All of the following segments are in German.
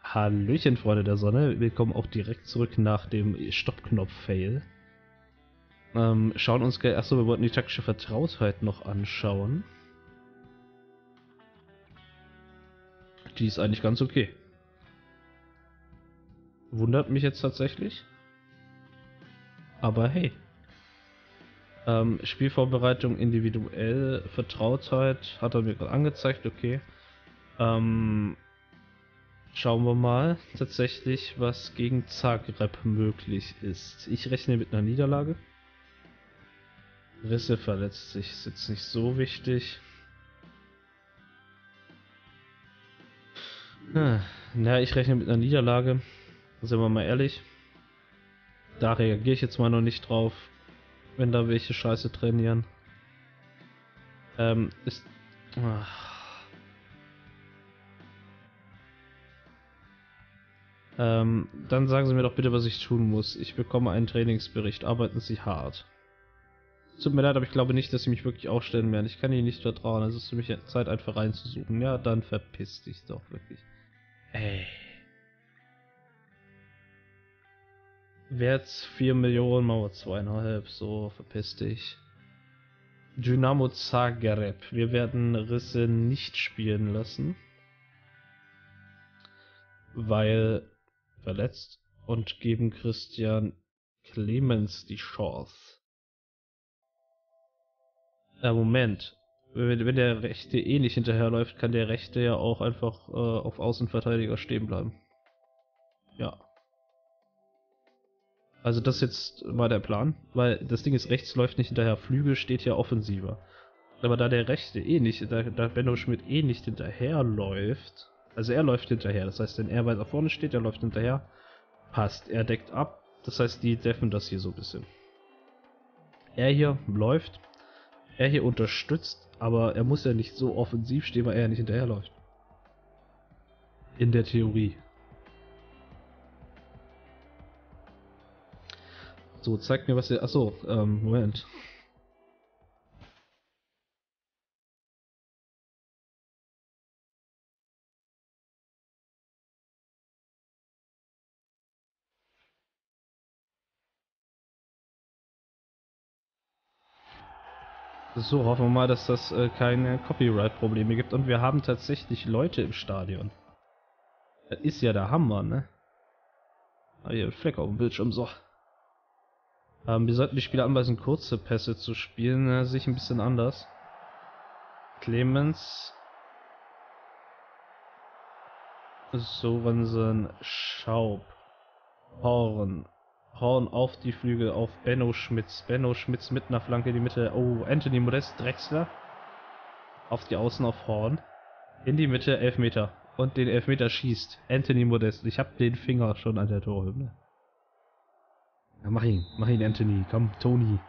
Hallöchen, Freunde der Sonne. Willkommen auch direkt zurück nach dem Stoppknopf-Fail. Schauen uns gleich. Achso, wir wollten die taktische Vertrautheit noch anschauen. Die ist eigentlich ganz okay. Wundert mich jetzt tatsächlich. Aber hey. Spielvorbereitung individuell, Vertrautheit hat er mir gerade angezeigt, okay. Schauen wir mal tatsächlich, was gegen Zagreb möglich ist. Ich rechne mit einer Niederlage. Risse verletzt sich, ist jetzt nicht so wichtig. Na, ich rechne mit einer Niederlage. Sind wir mal ehrlich. Da reagiere ich jetzt mal noch nicht drauf, wenn da welche Scheiße trainieren. Ist... dann sagen Sie mir doch bitte, was ich tun muss. Ich bekomme einen Trainingsbericht. Arbeiten Sie hart. Tut mir leid, aber ich glaube nicht, dass Sie mich wirklich aufstellen werden. Ich kann Ihnen nicht vertrauen. Es ist für mich Zeit, einen Verein zu suchen. Ja, dann verpiss dich doch wirklich. Ey. Wert 4 Millionen, Mauer 2,5. So, verpiss dich. Dynamo Zagreb. Wir werden Risse nicht spielen lassen. Weil verletzt und geben Christian Clemens die Chance. Moment. Wenn der Rechte eh nicht hinterherläuft, kann der Rechte ja auch einfach auf Außenverteidiger stehen bleiben. Ja. Also das ist jetzt mal der Plan, weil das Ding ist, rechts läuft nicht hinterher, Flügel steht ja offensiver. Aber da der Rechte eh nicht, da Benno Schmidt eh nicht hinterherläuft, also er läuft hinterher, das heißt, wenn er weiter vorne steht, er läuft hinterher, passt, er deckt ab, das heißt, die deffen das hier so ein bisschen. Er hier läuft, er hier unterstützt, aber er muss ja nicht so offensiv stehen, weil er ja nicht hinterherläuft. In der Theorie. So, zeigt mir, was ihr... Achso, Moment. So, hoffen wir mal, dass das keine Copyright-Probleme gibt. Und wir haben tatsächlich Leute im Stadion. Das ist ja der Hammer, ne? Ah, hier, Fleck auf dem Bildschirm, so. Wir sollten die Spieler anweisen, kurze Pässe zu spielen. Sehe ich ein bisschen anders. Clemens. Sorensen, Schaub. Horn. Horn auf die Flügel, auf Benno Schmitz. Benno Schmitz mit einer Flanke in die Mitte. Oh, Anthony Modest, Drechsler. Auf die Außen auf Horn. In die Mitte, Elfmeter. Und den Elfmeter schießt Anthony Modest. Ich hab den Finger schon an der Torhymne. Ja, mach ihn, Anthony. Komm, Toni.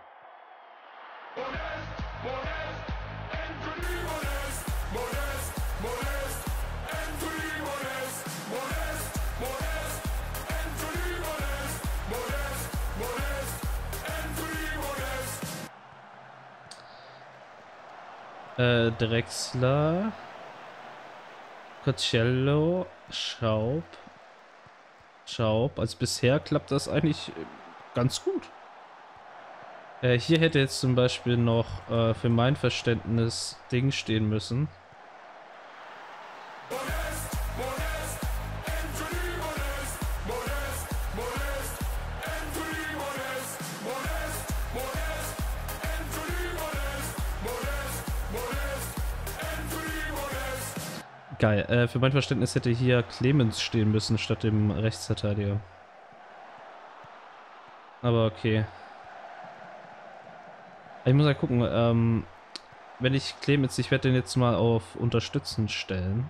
Drechsler. Cocello. Schaub. Also bisher klappt das eigentlich ganz gut. Hier hätte jetzt zum Beispiel noch für mein Verständnis Ding stehen müssen. Geil. Für mein Verständnis hätte hier Clemens stehen müssen statt dem Rechtsverteidiger. Aber okay. Ich muss ja gucken, wenn ich Clemens, ich werde den jetzt mal auf Unterstützen stellen.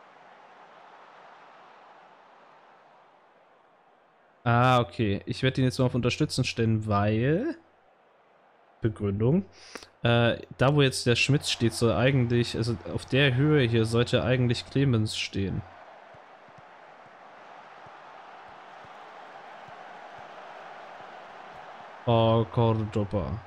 Ah, okay. Ich werde den jetzt mal auf Unterstützen stellen, weil... Begründung. Da wo jetzt der Schmitz steht, soll eigentlich, also auf der Höhe hier sollte eigentlich Clemens stehen. Oh, Cordoba.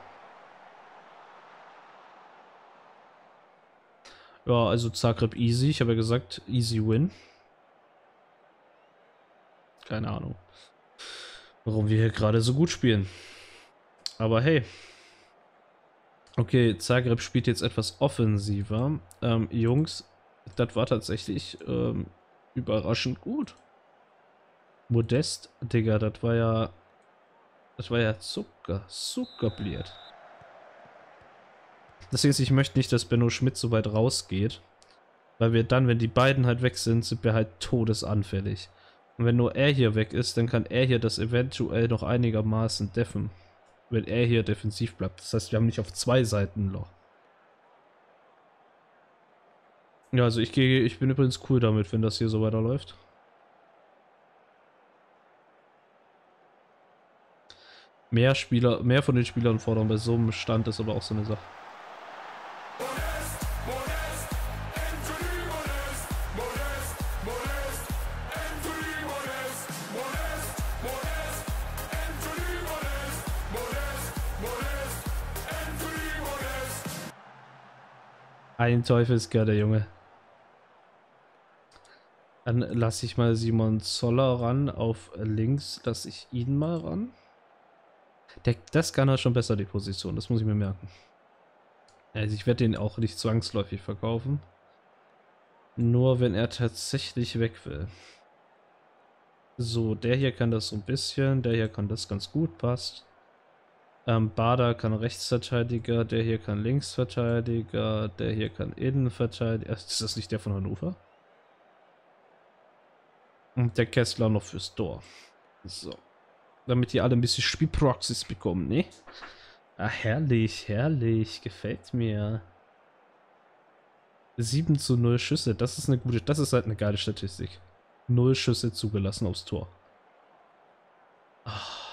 Ja, also Zagreb easy. Ich habe ja gesagt, easy win. Keine Ahnung, warum wir hier gerade so gut spielen. Aber hey. Okay, Zagreb spielt jetzt etwas offensiver. Jungs, das war tatsächlich überraschend gut. Modest, Digga, das war ja Zuckerbliert. Deswegen, ich möchte nicht, dass Benno Schmidt so weit rausgeht. Weil wir dann, wenn die beiden halt weg sind, sind wir halt todesanfällig. Und wenn nur er hier weg ist, dann kann er hier das eventuell noch einigermaßen deffen. Wenn er hier defensiv bleibt. Das heißt, wir haben nicht auf zwei Seiten ein Loch. Ja, also ich bin übrigens cool damit, wenn das hier so weiterläuft. Mehr von den Spielern fordern bei so einem Stand ist aber auch so eine Sache. Ein Teufelskerl, der Junge. Dann lasse ich mal Simon Zoller ran auf links. Lasse ich ihn mal ran. Das kann er schon besser, die Position. Das muss ich mir merken. Also ich werde den auch nicht zwangsläufig verkaufen. Nur wenn er tatsächlich weg will. So, der hier kann das so ein bisschen. Der hier kann das ganz gut, passt. Bader kann Rechtsverteidiger. Der hier kann Linksverteidiger. Der hier kann Innenverteidiger. Ist das nicht der von Hannover? Und der Kessler noch fürs Tor. So. Damit die alle ein bisschen Spielpraxis bekommen, ne? Ah, herrlich, herrlich. Gefällt mir. 7:0 Schüsse, das ist das ist halt eine geile Statistik. 0 Schüsse zugelassen aufs Tor. Ah.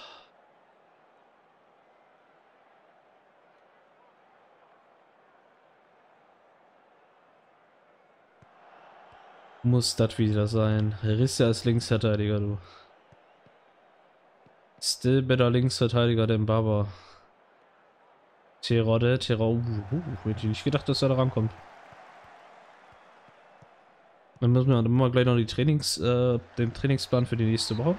Muss das wieder sein. Risse als Linksverteidiger, du. Still better Linksverteidiger denn Baba. Terodde, hätte ich nicht gedacht, dass er da rankommt. Dann müssen wir gleich noch den Trainingsplan für die nächste Woche.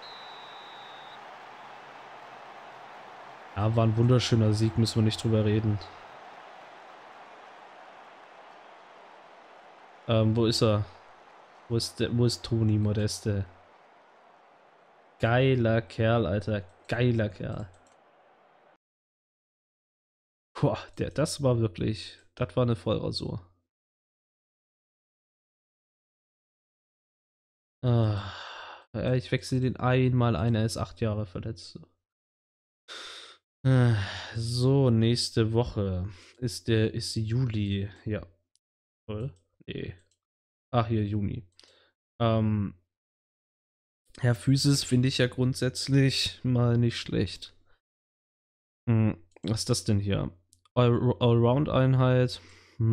Ja, war ein wunderschöner Sieg, müssen wir nicht drüber reden. Wo ist er? Wo ist Toni Modeste? Geiler Kerl, Alter. Geiler Kerl. Boah, das war wirklich. Das war eine Vollrasur. Ah, ja, ich wechsle den einmal ein, er ist 8 Jahre verletzt. Ah, so, nächste Woche ist Juli. Ja. Oder? Nee. Ach, hier, Juni. Ja, Physis finde ich ja grundsätzlich mal nicht schlecht. Was ist das denn hier? Allround-Einheit.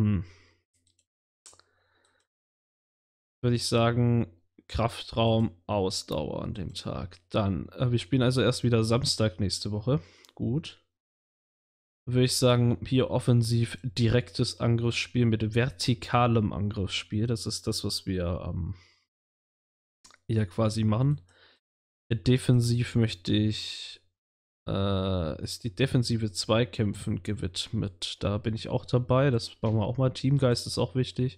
Würde ich sagen, Kraftraum, Ausdauer an dem Tag. Dann, wir spielen also erst wieder Samstag nächste Woche. Gut. Würde ich sagen, hier offensiv direktes Angriffsspiel mit vertikalem Angriffsspiel. Das ist das, was wir hier quasi machen. Defensiv möchte ich ist die defensive Zweikämpfen gewidmet. Da bin ich auch dabei. Das machen wir auch mal. Teamgeist ist auch wichtig.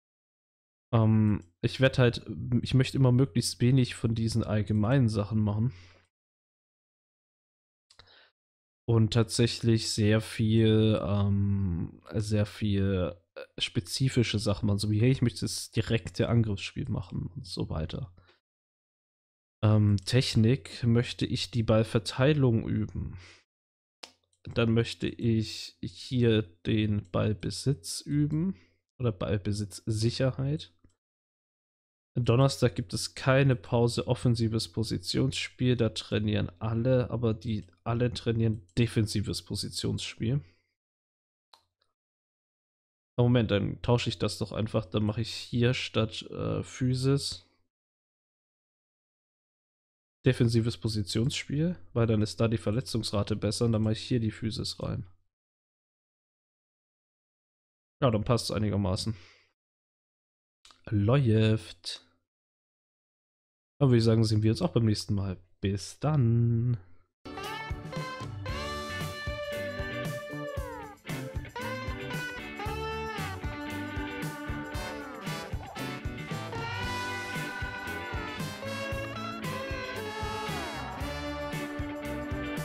Ich möchte immer möglichst wenig von diesen allgemeinen Sachen machen. Und tatsächlich sehr viel spezifische Sachen machen, so wie, hey, ich möchte das direkte Angriffsspiel machen und so weiter. Technik möchte ich die Ballverteilung üben. Dann möchte ich hier den Ballbesitz üben oder Ballbesitzsicherheit. Donnerstag gibt es keine Pause, offensives Positionsspiel, da trainieren alle, aber alle trainieren defensives Positionsspiel. Moment, dann tausche ich das doch einfach, dann mache ich hier statt Physis defensives Positionsspiel, weil dann ist da die Verletzungsrate besser und dann mache ich hier die Physis rein. Ja, dann passt es einigermaßen. Läuft. Aber würde ich sagen, sehen wir uns auch beim nächsten Mal. Bis dann.